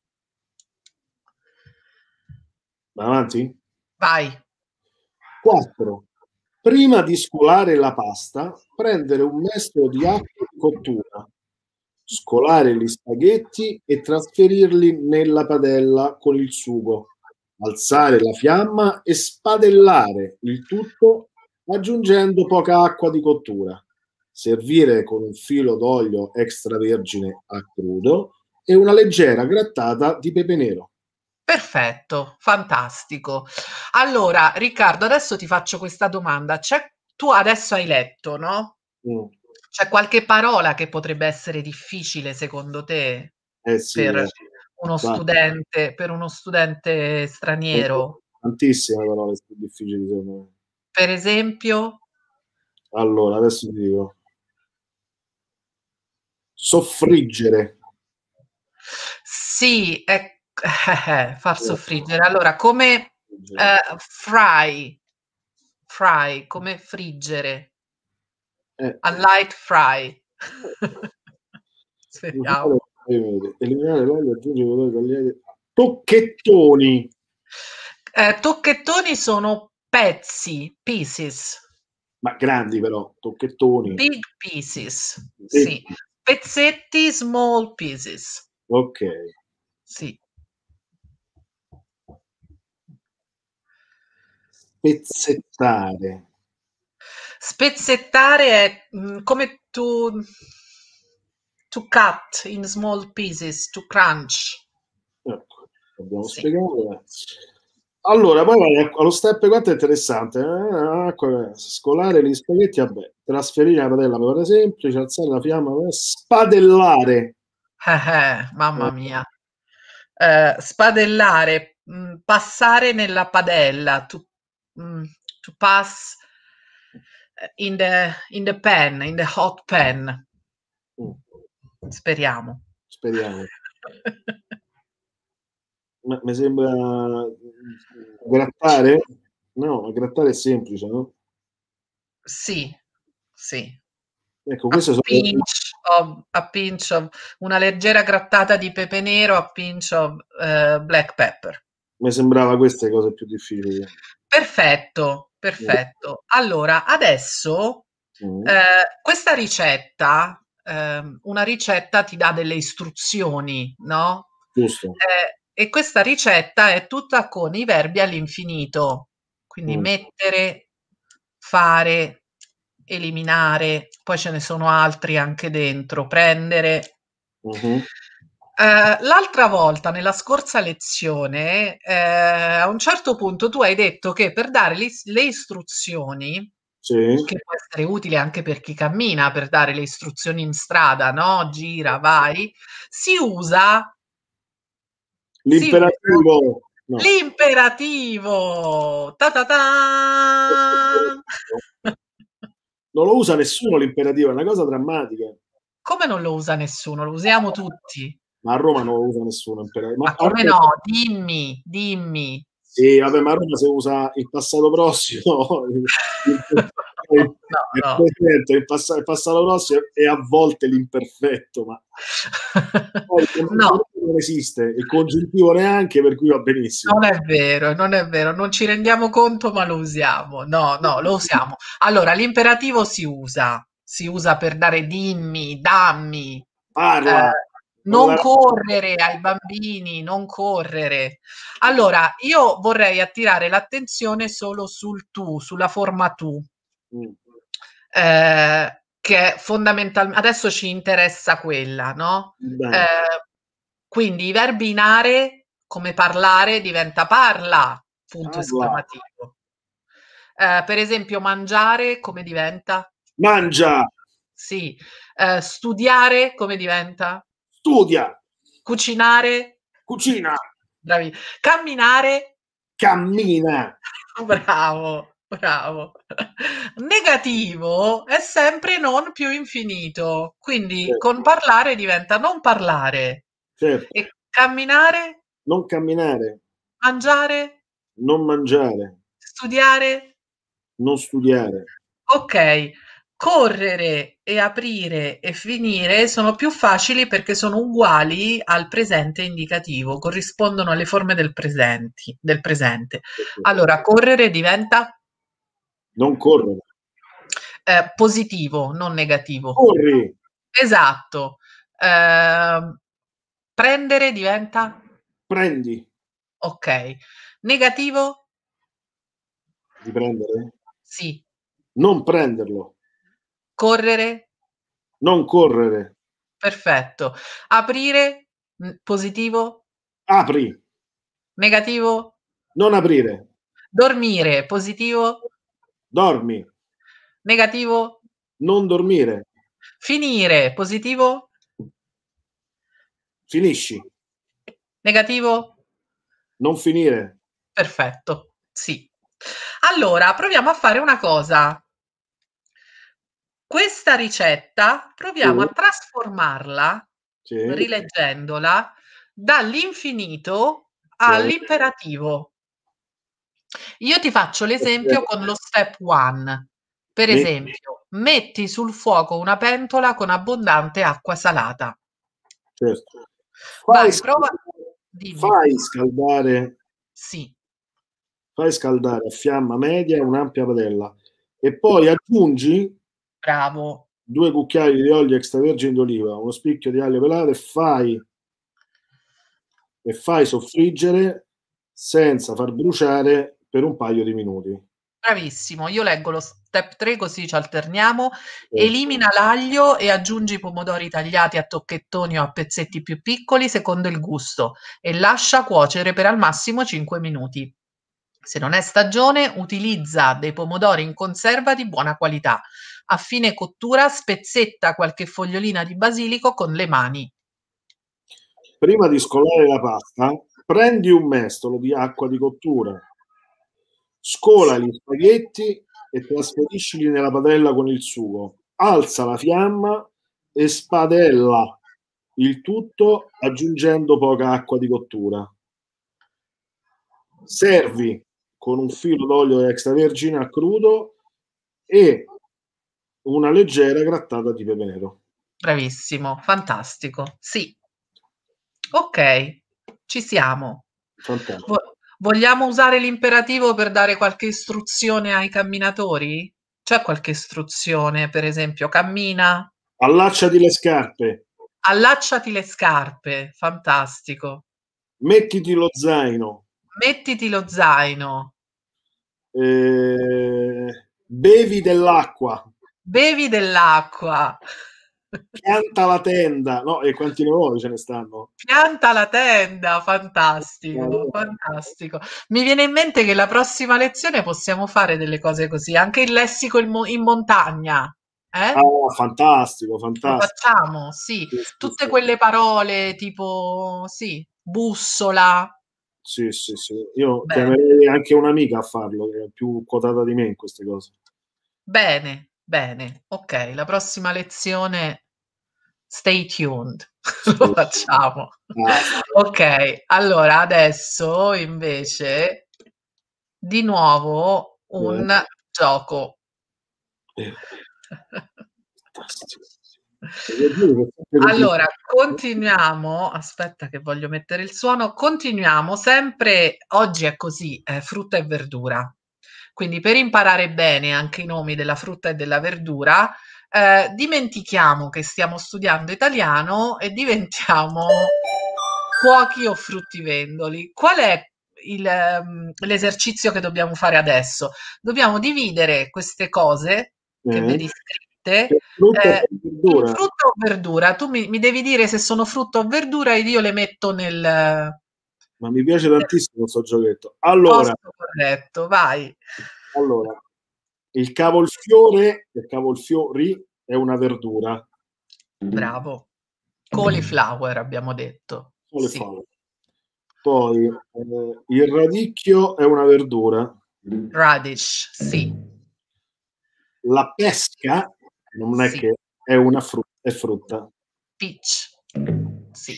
Va avanti? vai. quattro. Prima di scolare la pasta, prendere un mestolo di acqua di cottura, scolare gli spaghetti e trasferirli nella padella con il sugo, alzare la fiamma e spadellare il tutto aggiungendo poca acqua di cottura. servire con un filo d'olio extravergine a crudo e una leggera grattata di pepe nero. Perfetto, fantastico. Allora, Riccardo, adesso ti faccio questa domanda. C'è, tu adesso hai letto, no? Mm. C'è qualche parola che potrebbe essere difficile secondo te Eh sì, per eh. uno Infatti, studente, per uno studente straniero? tantissime parole più difficili secondo me. Per esempio? Allora, adesso ti dico. Soffriggere. Sì, è eh, far soffriggere. Allora, come Soffriggere. eh, fry, fry, come friggere. Eh, A light fry. Speriamo. eliminare l'olio, aggiungere i tagliati. Tocchettoni. Eh, tocchettoni sono pezzi, pieces. Ma grandi però, tocchettoni. Big pieces, E- sì. Pezzetti, small pieces. ok. Sì. Spezzettare. Spezzettare è mm, come to, to cut in small pieces, to crunch. Ecco, abbiamo Sì. spiegato. eh. Allora, poi vai allo step quattro è interessante. eh, ecco, eh, Scolare gli spaghetti, vabbè. Trasferire la padella mi pare semplice, alzare la fiamma, eh, spadellare. Eh, eh, mamma Eh, mia. Eh, spadellare, mm, passare nella padella, to, mm, to pass eh, in the, in the pan, in the hot pan. mm, Speriamo. speriamo. Ma- Mi sembra grattare? No, ma grattare è semplice, no? Sì, sì. Ecco, A queste sono. pinch of, a pinch of, una leggera grattata di pepe nero, a pinch of eh, black pepper. Mi sembrava queste cose più difficili. Perfetto, Mm, perfetto. Allora, adesso mm, eh, questa ricetta, ehm, una ricetta ti dà delle istruzioni, no? giusto. Eh, e questa ricetta è tutta con i verbi all'infinito, quindi Mm, mettere, fare, eliminare, poi ce ne sono altri anche dentro, prendere. mhm, Eh, l'altra volta, nella scorsa lezione, eh, a un certo punto tu hai detto che per dare le, is- le istruzioni, sì. che può essere utile anche per chi cammina, per dare le istruzioni in strada, no? Gira, vai, si usa, si usa L'imperativo. No. l'imperativo. Ta ta ta! Non lo usa nessuno l'imperativo, è una cosa drammatica. Come non lo usa nessuno? Lo usiamo tutti. Ma a Roma non lo usa nessuno l'imperativo. Ma Ma a come Roma, no? Dimmi, dimmi. sì, vabbè, ma a Roma si usa il passato prossimo, il, il- No, il no. presente, il, passa- il passato prossimo e a volte l'imperfetto, ma poi il No, congiuntivo non esiste, il congiuntivo neanche, per cui va benissimo. non è vero, non è vero, non ci rendiamo conto, ma lo usiamo. No, no, lo usiamo. Allora, l'imperativo si usa, si usa per dare dimmi, dammi, Parla, eh, non parla. correre ai bambini, non correre. Allora, io vorrei attirare l'attenzione solo sul tu, sulla forma tu. Mm, Ehm, che fondamentalme adesso ci interessa quella, no, bene, ehm, quindi i verbi in are, come parlare diventa parla, punto parla, esclamativo. Ehm, per esempio mangiare come diventa? mangia, Sì. Ehm, studiare come diventa? studia, Cucinare? cucina, Bravi. Camminare? cammina. Bravo, bravo. Negativo è sempre non più infinito, quindi Certo, con parlare diventa non parlare. certo. E camminare, Non camminare, mangiare, non mangiare, studiare. non studiare. Ok, correre e aprire e finire sono più facili perché sono uguali al presente indicativo, corrispondono alle forme del presenti, del presente. Allora, correre diventa Non correre. eh, positivo, non negativo. Corri, Esatto. Ehm, prendere diventa? prendi. Ok. Negativo? Di prendere? Sì. Non prenderlo. Correre? Non correre. Perfetto. Aprire? Mh, positivo? Apri. Negativo? Non aprire. Dormire, positivo? Dormi. Negativo? Non dormire. Finire, positivo? Finisci. Negativo? Non finire. Perfetto, sì. Allora, proviamo a fare una cosa. Questa ricetta proviamo Sì. a trasformarla, Sì. rileggendola, dall'infinito Sì. all'imperativo. Io ti faccio l'esempio con lo step one. Per Metti. esempio, metti sul fuoco una pentola con abbondante acqua salata. Certo. Fai, Vai, prova. Dimmi. fai scaldare Sì, fai scaldare a fiamma media un'ampia padella e poi aggiungi bravo. due cucchiai di olio extravergine d'oliva, uno spicchio di aglio pelato e fai e fai soffriggere senza far bruciare per un paio di minuti. Bravissimo, io leggo lo step tre così ci alterniamo. Eh, Elimina l'aglio e aggiungi i pomodori tagliati a tocchettoni o a pezzetti più piccoli secondo il gusto e lascia cuocere per al massimo cinque minuti. Se non è stagione, utilizza dei pomodori in conserva di buona qualità. A fine cottura spezzetta qualche fogliolina di basilico con le mani. Prima di scolare la pasta, prendi un mestolo di acqua di cottura, scola gli spaghetti e trasferiscili nella padella con il sugo. Alza la fiamma e spadella il tutto aggiungendo poca acqua di cottura. Servi con un filo d'olio extravergine a crudo e una leggera grattata di pepe nero. Bravissimo, fantastico. Sì. Ok, ci siamo. Fantastico. Vo- vogliamo usare l'imperativo per dare qualche istruzione ai camminatori? C'è qualche istruzione, per esempio, cammina, Allacciati le scarpe, allacciati le scarpe, fantastico. mettiti lo zaino, Mettiti lo zaino, eh, bevi dell'acqua, bevi dell'acqua, pianta la tenda, no? E quanti ne vuoi ce ne stanno? pianta la tenda, fantastico, fantastico. Mi viene in mente che la prossima lezione possiamo fare delle cose così, anche il lessico in, mo- in montagna, eh? Ah, fantastico, Lo fantastico. facciamo, sì. Sì, sì, Tutte sì. quelle parole tipo, sì, bussola. Sì, sì, sì. Io Bene, chiamerei anche un'amica a farlo, che è più quotata di me in queste cose. bene, bene. Ok, la prossima lezione, stay tuned. Lo Sì. facciamo. Ah, Ok, allora adesso invece di nuovo eh, un gioco. eh, fantastico. Devo dire che è sempre Allora, complicato. continuiamo. Aspetta che voglio mettere il suono. Continuiamo sempre. Oggi è così, eh, frutta e verdura. Quindi per imparare bene anche i nomi della frutta e della verdura, eh, dimentichiamo che stiamo studiando italiano e diventiamo cuochi o fruttivendoli. Qual è il, ehm, l'esercizio che dobbiamo fare adesso? Dobbiamo dividere queste cose che Eh? vedi scritte Che frutta e eh, in verdura. frutta o verdura. Tu mi, mi devi dire se sono frutta o verdura ed io le metto nel, nel Ma mi piace tantissimo questo giochetto. Allora, posto corretto. Vai. allora, il cavolfiore, il cavolfiori è una verdura. Bravo. Cauliflower abbiamo detto. Solo Sì. fave. Poi eh, il radicchio è una verdura. Radish. Sì. La pesca non è Sì. che è una frutta, è frutta. Peach. Sì.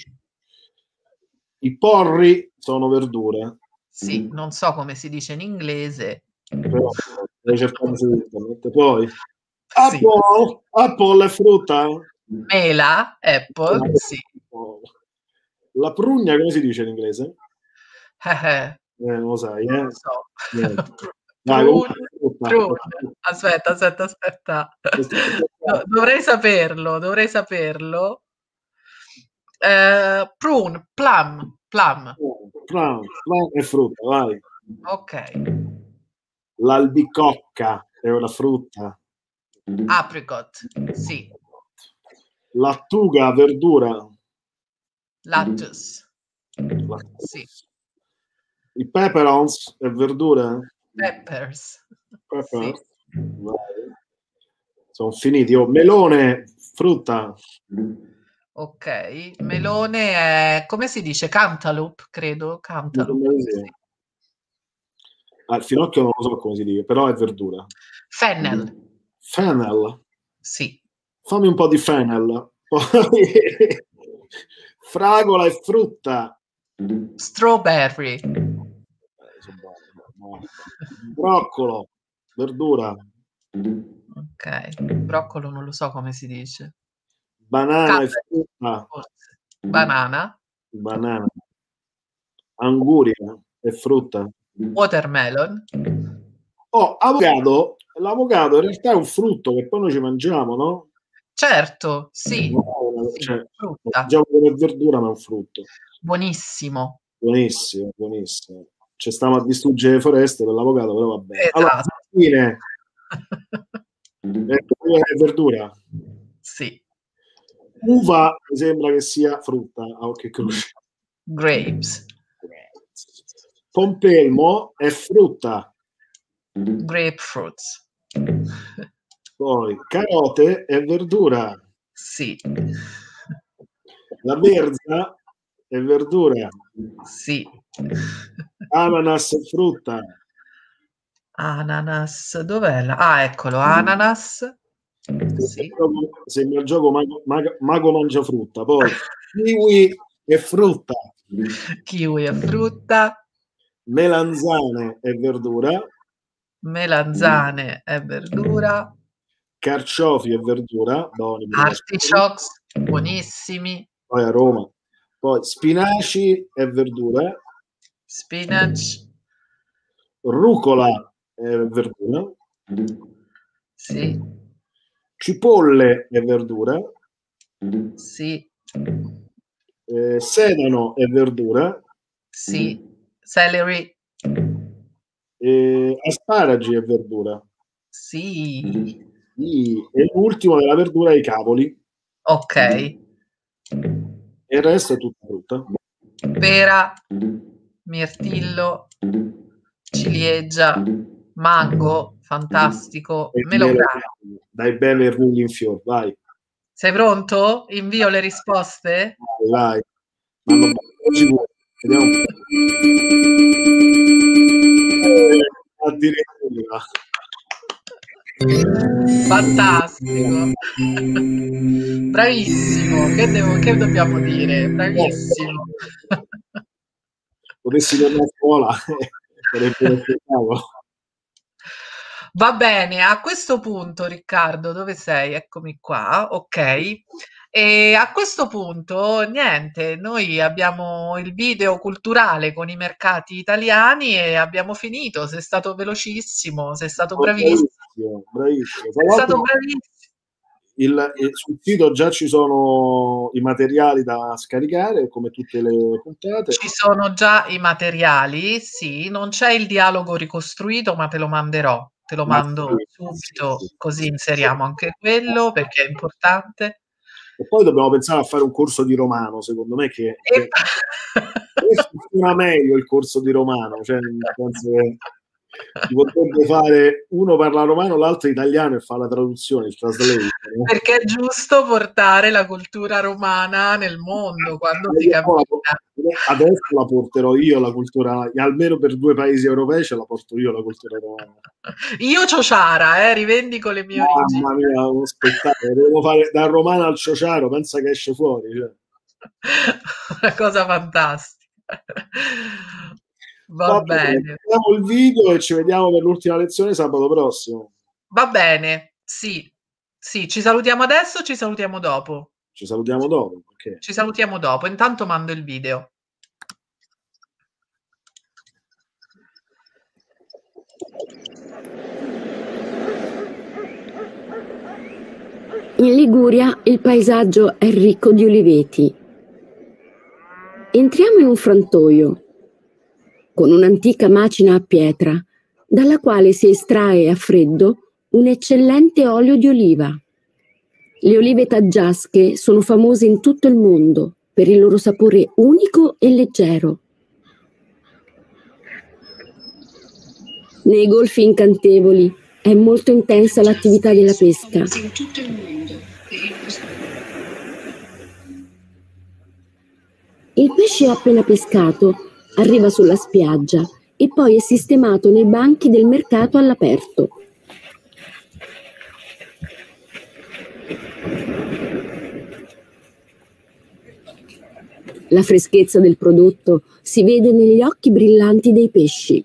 I porri sono verdura. Sì, non so come si dice in inglese. Però devi cercare su internet. Poi Sì. apple, apple è frutta. Mela, apple, sì. La prugna come si dice in inglese? Eh, eh, Eh, non lo sai, non lo eh? so. Niente. Pr- Dai, Prune, comunque è frutta. prune. Aspetta, aspetta, aspetta. Questo è Do- frutta. dovrei saperlo, dovrei saperlo. Eh, prune, plum, plum. Plum, plum è frutta, vai. Ok. L'albicocca è una frutta. Apricot, sì. Lattuga, verdura. Lettuce, sì. I pepperons è verdura? Peppers, Peppers? sì. Sono finiti. Oh, melone, frutta. Ok, melone è, come si dice? Cantaloupe, credo. Cantaloupe, sì. Ah, il finocchio non lo so come si dice, però è verdura. Fennel. Fennel. Sì. Fammi un po' di fennel. Poi fragola e frutta. Strawberry. Broccolo, verdura. Ok, broccolo non lo so come si dice. Banana e Cabbage, frutta. forse. Banana. Banana. Anguria e frutta. Watermelon. Oh, avocado. L'avocado in realtà è un frutto che poi noi ci mangiamo, no? Certo, sì. No, Sì, cioè, frutta. mangiamo come verdura, ma è un frutto. Buonissimo. Buonissimo, buonissimo. Ci stiamo a distruggere le foreste per l'avocado, però va bene. Allora, Esatto. fine. È verdura. Sì. Uva mi sembra che sia frutta a occhio e croce. Grapes. Pompelmo è frutta. Grapefruits. Poi carote è verdura. Sì. La verza è verdura. Sì. Ananas è frutta. Ananas, dov'è? La... Ah, eccolo, ananas. Sì. Sembra il gioco mago, mago, mago mangia frutta. Poi kiwi è frutta. Kiwi è frutta. Melanzane è verdura. Melanzane è verdura. Carciofi è verdura. Buoni, Artichokes, buonissimi. poi a Roma. Poi spinaci è verdura. Spinach. Rucola è verdura. Sì. Cipolle è verdura. Sì. Eh, sedano è verdura. Sì. Celery. Eh, asparagi è verdura. Sì. Sì. E l'ultimo della verdura è i cavoli. Ok. E il resto è tutta frutta. Pera, mirtillo, ciliegia, mango, fantastico, E melograno. dai bene rugli in fior, vai. Sei pronto? Invio le risposte? Vai, vai. Sicuro. Vediamo. Eh, addirittura. Fantastico. Bravissimo. Che, devo, che dobbiamo dire? Bravissimo. Potessi tornare a scuola, sarebbe un spettacolo. Va bene, a questo punto, Riccardo, dove sei? Eccomi qua, ok. E a questo punto, niente, noi abbiamo il video culturale con i mercati italiani e abbiamo finito. Sei stato velocissimo, sei stato bravissimo. Bravissimo, bravissimo. Tra Sei stato l'altro, bravissimo. il, il- sul sito già ci sono i materiali da scaricare, come tutte le puntate. Ci sono già i materiali, sì, non c'è il dialogo ricostruito, ma te lo manderò. Te lo Ma mando sì, subito, sì, così sì. inseriamo anche quello perché è importante. E poi dobbiamo pensare a fare un corso di romano, secondo me, che, E... che funziona meglio il corso di romano, cioè nel senso che si potrebbe fare uno parla romano, l'altro italiano e fa la traduzione, il translate. No? Perché è giusto portare la cultura romana nel mondo quando si cammina. Adesso la porterò io la cultura, almeno per due paesi europei ce la porto io la cultura romana. Io ciociara, eh, rivendico le mie origini. Mamma mia, uno spettacolo, devo fare da romano al ciociaro, pensa che esce fuori. Cioè. Una cosa fantastica. Va, Va bene. bene. Vediamo il video e ci vediamo per l'ultima lezione sabato prossimo. Va bene, sì. Sì, ci salutiamo adesso o ci salutiamo dopo? Ci salutiamo dopo. Okay. Ci salutiamo dopo, intanto mando il video. In Liguria il paesaggio è ricco di uliveti. Entriamo in un frantoio con un'antica macina a pietra dalla quale si estrae a freddo un eccellente olio di oliva. Le olive taggiasche sono famose in tutto il mondo per il loro sapore unico e leggero. Nei golfi incantevoli è molto intensa l'attività della pesca. Il pesce appena pescato arriva sulla spiaggia e poi è sistemato nei banchi del mercato all'aperto. La freschezza del prodotto si vede negli occhi brillanti dei pesci.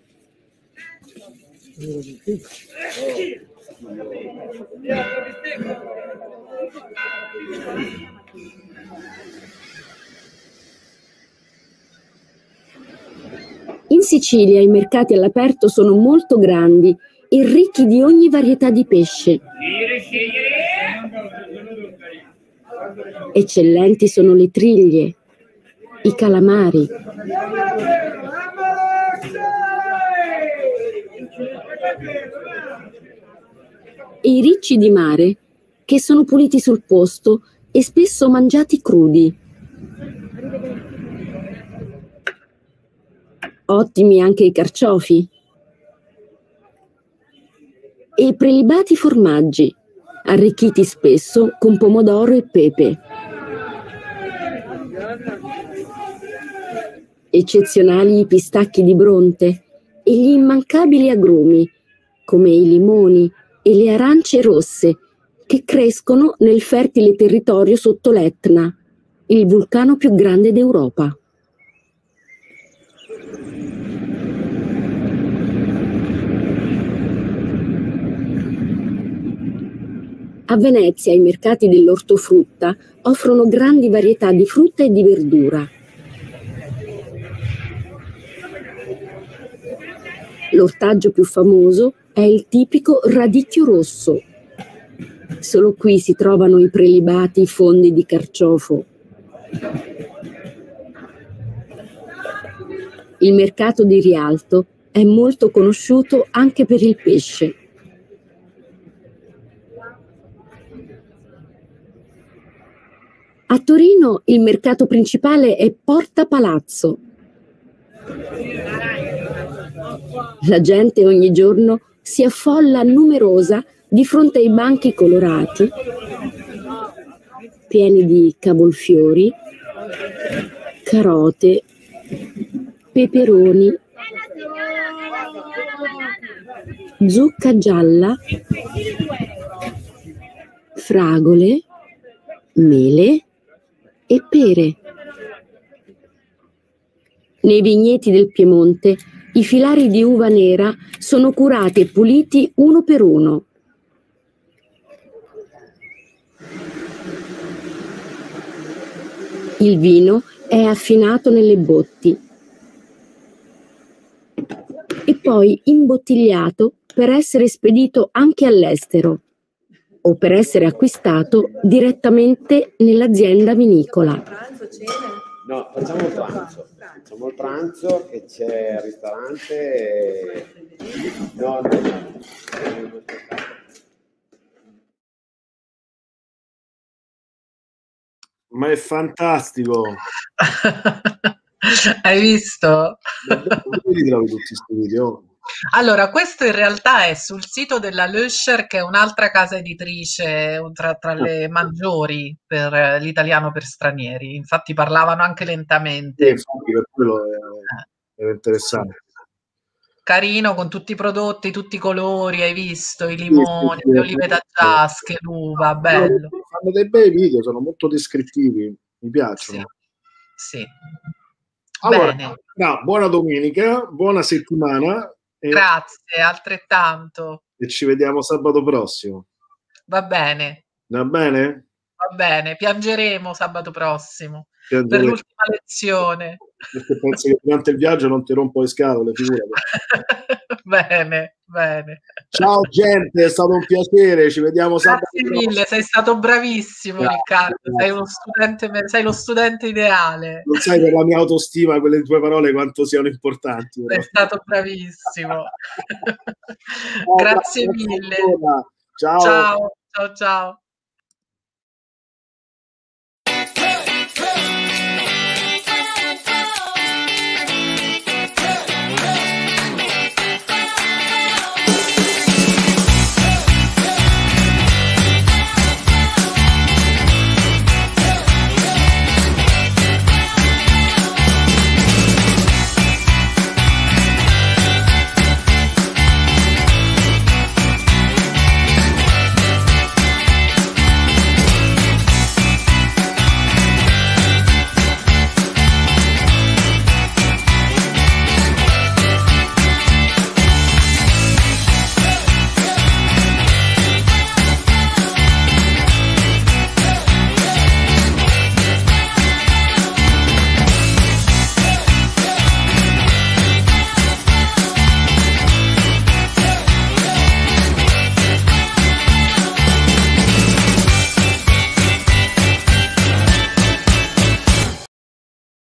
In Sicilia i mercati all'aperto sono molto grandi e ricchi di ogni varietà di pesce. Eccellenti sono le triglie, i calamari. E i ricci di mare, che sono puliti sul posto e spesso mangiati crudi. Ottimi anche i carciofi e i prelibati formaggi, arricchiti spesso con pomodoro e pepe. Eccezionali i pistacchi di Bronte e gli immancabili agrumi, come i limoni e le arance rosse, che crescono nel fertile territorio sotto l'Etna, il vulcano più grande d'Europa. A Venezia i mercati dell'ortofrutta offrono grandi varietà di frutta e di verdura. L'ortaggio più famoso è il tipico radicchio rosso. Solo qui si trovano i prelibati fondi di carciofo. Il mercato di Rialto è molto conosciuto anche per il pesce. A Torino il mercato principale è Porta Palazzo. La gente ogni giorno si affolla numerosa di fronte ai banchi colorati, pieni di cavolfiori, carote, peperoni, zucca gialla, fragole, mele e pere. Nei vigneti del Piemonte i filari di uva nera sono curati e puliti uno per uno. Il vino è affinato nelle botti e poi imbottigliato per essere spedito anche all'estero o per essere acquistato direttamente nell'azienda vinicola. No, facciamo il pranzo. Facciamo il pranzo che c'è al ristorante. E... No, no, no. Ma è fantastico. Hai visto? Dove trovi tutti questi video? Allora, questo in realtà è sul sito della Löscher, che è un'altra casa editrice tra, tra le maggiori per eh, l'italiano per stranieri. Infatti parlavano anche lentamente. Sì, infatti per quello è, è interessante. Carino, con tutti i prodotti, tutti i colori, hai visto? I limoni, sì, sì, le olive taggiasche, l'uva, bello. No, fanno dei bei video, sono molto descrittivi, mi piacciono. Sì. sì. Allora, Bene. no, buona domenica, buona settimana. E, grazie, altrettanto. E ci vediamo sabato prossimo. Va bene. Va bene? Va bene, piangeremo sabato prossimo. Piangeremo. Per l'ultima lezione. Perché penso che durante il viaggio non ti rompo le scatole, figurati. Bene, bene. Ciao gente, è stato un piacere, ci vediamo sabato. Grazie mille, sei stato bravissimo, grazie, Riccardo, grazie. Sei uno studente, sei lo studente ideale. Non sai per la mia autostima quelle tue parole quanto siano importanti. Sei stato bravissimo. Grazie mille. Ciao. Ciao, ciao, ciao.